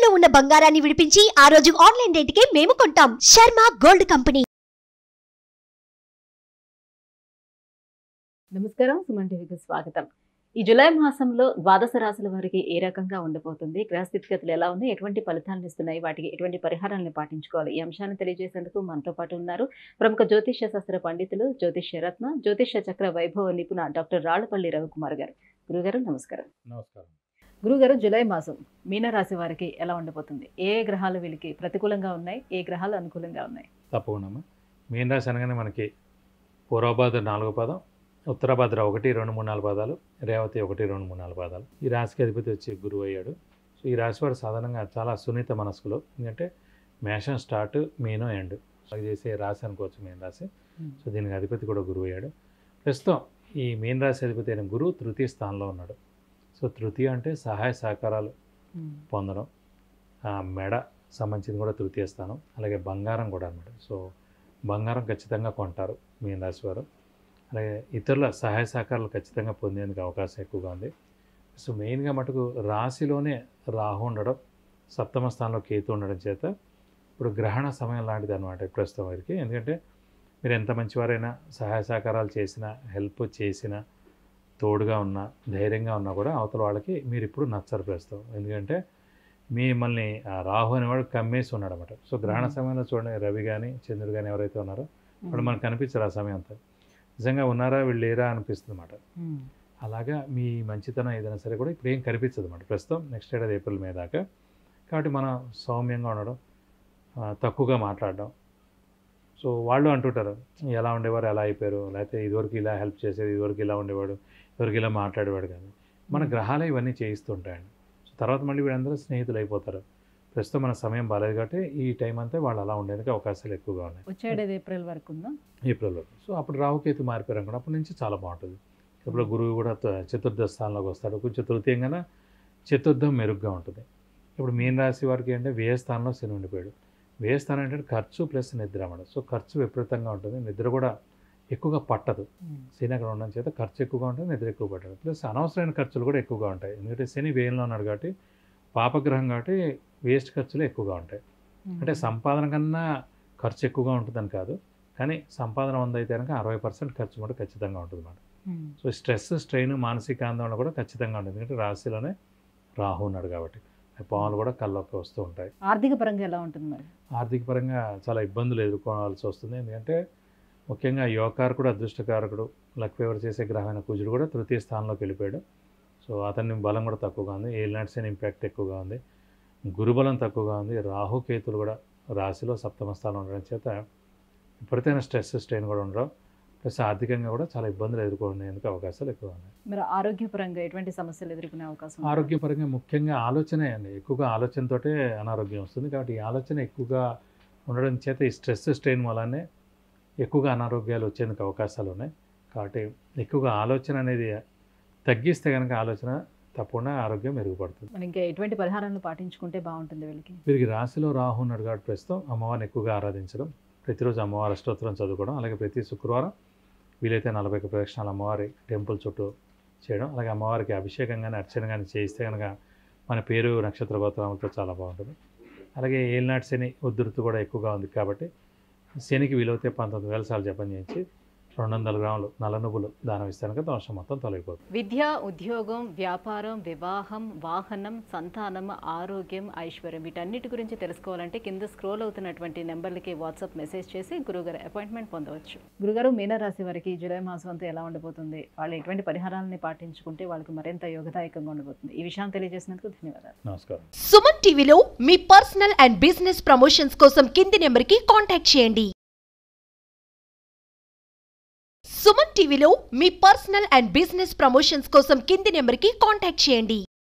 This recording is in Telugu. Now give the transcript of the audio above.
తాకట్టులో ఉన్న బంగారాన్ని విడిపించి ఆ రోజు ఆన్లైన్ రేటుకే మేము కొంటాం. Sharma gold company. నమస్కారం, సుమన్ టీవీకి స్వాగతం. ఈ జూలై మాసంలో ద్వాదశ రాశుల వారికి ఏ రకంగా ఉండబోతుంది, గ్రహస్థితిగతులు ఎలా ఉన్నాయి, ఎటువంటి ఫలితాలను ఇస్తున్నాయి, వాటికి ఎటువంటి పరిహారాలను పాటించుకోవాలి, ఈ అంశాన్ని తెలియజేసేందుకు మనతో పాటు ఉన్నారు ప్రముఖ జ్యోతిష్య శాస్త్ర పండితులు, జ్యోతిష్య రత్న, జ్యోతిష్య చక్ర వైభవ నిపుణ డాక్టర్ రాళ్లపల్లి రవికుమార్ గారు. గురుగారు నమస్కారం. నమస్కారం. గురుగారు, జూలై మాసం మీనరాశి వారికి ఎలా ఉండబోతుంది? ఏ గ్రహాలు వీళ్ళకి ప్రతికూలంగా ఉన్నాయి, ఏ గ్రహాలు అనుకూలంగా ఉన్నాయి? తప్పకుండా. మీనరాశి అనగానే మనకి పూర్వభాద్ర 4వ పాదం, ఉత్తరభాద్ర 1, 2, 3, 4 పాదాలు, రేవతి 1, 2, 3, 4 పాదాలు. ఈ రాశికి అధిపతి వచ్చి గురువు అయ్యాడు. సో ఈ రాశి వారు సాధారణంగా చాలా సున్నిత మనస్కులు. ఎందుకంటే మేషం స్టార్ట్, మీనం ఎండ్ అది చేసే రాశి అనుకోవచ్చు మీన రాశి. సో దీనికి అధిపతి కూడా గురువు అయ్యాడు. ప్రస్తుతం ఈ మీన రాశి అధిపతి అయిన గురువు తృతీయ స్థానంలో ఉన్నాడు. సో తృతీయ అంటే సహాయ సహకారాలు పొందడం, మెడ సంబంధించింది కూడా తృతీయ స్థానం. అలాగే బంగారం కూడా అన్నమాట. సో బంగారం ఖచ్చితంగా కొంటారు మీన రాశి వారు. అలాగే ఇతరుల సహాయ సహకారాలు ఖచ్చితంగా పొందేందుకు అవకాశం ఎక్కువగా ఉంది. సో మెయిన్గా మటుకు రాశిలోనే రాహు ఉండడం, సప్తమ స్థానంలో కేతు ఉండడం చేత ఇప్పుడు గ్రహణ సమయం లాంటిది అనమాట ప్రస్తుతం వారికి. ఎందుకంటే మీరు ఎంత మంచివారైనా, సహాయ సహకారాలు చేసినా, హెల్ప్ చేసినా, తోడుగా ఉన్నా, ధైర్యంగా ఉన్నా కూడా అవతల వాళ్ళకి మీరు ఇప్పుడు నచ్చరు ప్రస్తుతం. ఎందుకంటే మిమ్మల్ని రాహు అనేవాడు కమ్మేసి ఉన్నాడు అనమాట. సో గ్రహణ సమయంలో చూడండి, రవి కానీ చంద్రుడు కానీ ఎవరైతే ఉన్నారో వాళ్ళు మనకు కనిపించరు ఆ సమయం అంతా. నిజంగా ఉన్నారా వీళ్ళు లేరా అనిపిస్తుంది అన్నమాట. అలాగా మీ మంచితనం ఏదైనా సరే కూడా ఇప్పుడు ఏం కనిపించదు అన్నమాట ప్రస్తుతం. నెక్స్ట్ ఏడాది ఏప్రిల్ మే దాకా. కాబట్టి మనం సౌమ్యంగా ఉండడం, తక్కువగా మాట్లాడడం. సో వాళ్ళు అంటుంటారు ఎలా ఉండేవారు, ఎలా అయిపోయారు, లేకపోతే ఇదివరకు ఇలా హెల్ప్ చేసేది, ఇదివరకు ఇలా ఉండేవాడు, ఇదివరకు ఇలా మాట్లాడేవాడు కానీ మన గ్రహాలే ఇవన్నీ చేయిస్తుంటాయండి. సో తర్వాత మళ్ళీ వీళ్ళందరూ స్నేహితులు అయిపోతారు. ప్రస్తుతం మన సమయం బాగాలేదు కాబట్టి ఈ టైం అంతా వాళ్ళు అలా ఉండేందుకు అవకాశాలు ఎక్కువగా ఉన్నాయి. వచ్చేది ఏప్రిల్ వరకు ఉందా? ఏప్రిల్ వరకు. సో అప్పుడు రాహుకేతు మారిపోయారు అనుకోండి, అప్పటి నుంచి చాలా బాగుంటుంది. ఇప్పుడు గురువు కూడా చతుర్థ స్థానంలోకి వస్తాడు. కొంచెం తృతీయంగానే చతుర్థం మెరుగ్గా ఉంటుంది. ఇప్పుడు మీన రాశి వారికి అంటే వ్యయ స్థానంలో శని ఉండిపోయాడు. వ్యయ స్థానం అంటే ఖర్చు ప్లస్ నిద్ర అన్నమాట. సో ఖర్చు విపరీతంగా ఉంటుంది, నిద్ర కూడా ఎక్కువగా పట్టదు. శని అక్కడ ఉండడం చేత ఖర్చు ఎక్కువగా ఉంటుంది, నిద్ర ఎక్కువ పట్టదు. ప్లస్ అనవసరమైన ఖర్చులు కూడా ఎక్కువగా ఉంటాయి. ఎందుకంటే శని వ్యయంలో ఉన్నాడు కాబట్టి, పాపగ్రహం కాబట్టి వేస్ట్ ఖర్చులు ఎక్కువగా ఉంటాయి. అంటే సంపాదన కన్నా ఖర్చు ఎక్కువగా ఉంటుందని కాదు, కానీ సంపాదన 100 అయితే కనుక 60% ఖర్చు కూడా ఖచ్చితంగా ఉంటుంది అన్నమాట. సో స్ట్రెస్, స్ట్రెయిన్, మానసిక ఆందోళన కూడా ఖచ్చితంగా ఉంటుంది. ఎందుకంటే రాశిలోనే రాహు ఉన్నాడు కాబట్టి పాములు కూడా కళ్ళొక్క వస్తూ ఉంటాయి. ఆర్థిక పరంగా ఎలా ఉంటుంది మరి? ఆర్థిక పరంగా చాలా ఇబ్బందులు ఎదుర్కోవాల్సి వస్తుంది. ఎందుకంటే ముఖ్యంగా యోగకారకుడు, అదృష్టకారకుడు, లక్ ఫేవర్ చేసే గ్రహమైన కుజుడు కూడా తృతీయ స్థానంలోకి వెళ్ళిపోయాడు. సో అతని బలం కూడా తక్కువగా ఉంది. ఏలినాటి శని ఇంపాక్ట్ ఎక్కువగా ఉంది, గురుబలం తక్కువగా ఉంది. రాహుకేతులు కూడా రాశిలో సప్తమ స్థానం ఉండడం చేత విపరీతమైన స్ట్రెస్, స్ట్రెయిన్ కూడా ఉండడం, ప్లస్ ఆర్థికంగా కూడా చాలా ఇబ్బందులు ఎదుర్కొనేందుకు అవకాశాలు ఎక్కువ ఉన్నాయి. మరి ఆరోగ్యపరంగా ఎటువంటి సమస్యలు ఎదుర్కొనే అవకాశం? ఆరోగ్యపరంగా ముఖ్యంగా ఆలోచనే అండి, ఎక్కువగా ఆలోచనతోటే అనారోగ్యం వస్తుంది. కాబట్టి ఈ ఆలోచన ఎక్కువగా ఉండడం చేత ఈ స్ట్రెస్, స్ట్రెయిన్ వల్లనే ఎక్కువగా అనారోగ్యాలు వచ్చేందుకు అవకాశాలు ఉన్నాయి. కాబట్టి ఎక్కువగా ఆలోచన అనేది తగ్గిస్తే కనుక ఆలోచన తప్పకుండా ఆరోగ్యం మెరుగుపడుతుంది. మరి ఇంకా ఎటువంటి పరిహారాలను పాటించుకుంటే బాగుంటుంది వీళ్ళకి? వీరికి రాశిలో రాహు ఉన్నాడు కాబట్టి ప్రస్తుతం అమ్మవారిని ఎక్కువగా ఆరాధించడం, ప్రతిరోజు అమ్మవారి అష్టోత్తరం చదువుకోవడం, అలాగే ప్రతి శుక్రవారం వీలైతే 40 ప్రదక్షిణాలు అమ్మవారి టెంపుల్ చుట్టూ చేయడం, అలాగే అమ్మవారికి అభిషేకం కానీ అర్చన కానీ చేయిస్తే కనుక మన పేరు, నక్షత్ర గోత్రాలతో చాలా బాగుంటుంది. అలాగే ఏలినాటి శని ఉధృతి కూడా ఎక్కువగా ఉంది కాబట్టి శనికి వీలైతే 19,000 సార్లు జపం చేయించి 200 గ్రాములు నల్ల నువ్వులు దానం ఇస్తే కనుక దోషం మొత్తం తొలగిపోతుంది. విద్య, ఉద్యోగం, వ్యాపారం, వివాహం, వాహనం, సంతానం, ఆరోగ్యం, ఐశ్వర్యం వీటన్నిటి గురించి తెలుసుకోవాలంటే కింద స్క్రోల్ అవుతున్నటువంటి నెంబర్లకి వాట్సాప్ మెసేజ్ చేసి గురుగారు అపాయింట్మెంట్ పొందవచ్చు. గురుగారు, మీనరాశి వారికి జూలై మాసం అంతా ఎలా ఉండబోతుంది, వాళ్ళు ఎటువంటి పరిహారాలని పాటించుకుంటే వాళ్ళకి మరింత యోగదాయకంగా ఉండబోతుంది, ఈ విషయాన్ని తెలియజేసినందుకు ధన్యవాదాలు. నమస్కారం. సుమన్ టీవీలో మీ పర్సనల్ అండ్ బిజినెస్ ప్రమోషన్స్ కోసం కింది నెంబర్కి కాంటాక్ట్ చేయండి. సుమన్ టీవీలో మీ పర్సనల్ అండ్ బిజినెస్ ప్రమోషన్స్ కోసం కింది నెంబర్కి కాంటాక్ట్ చేయండి.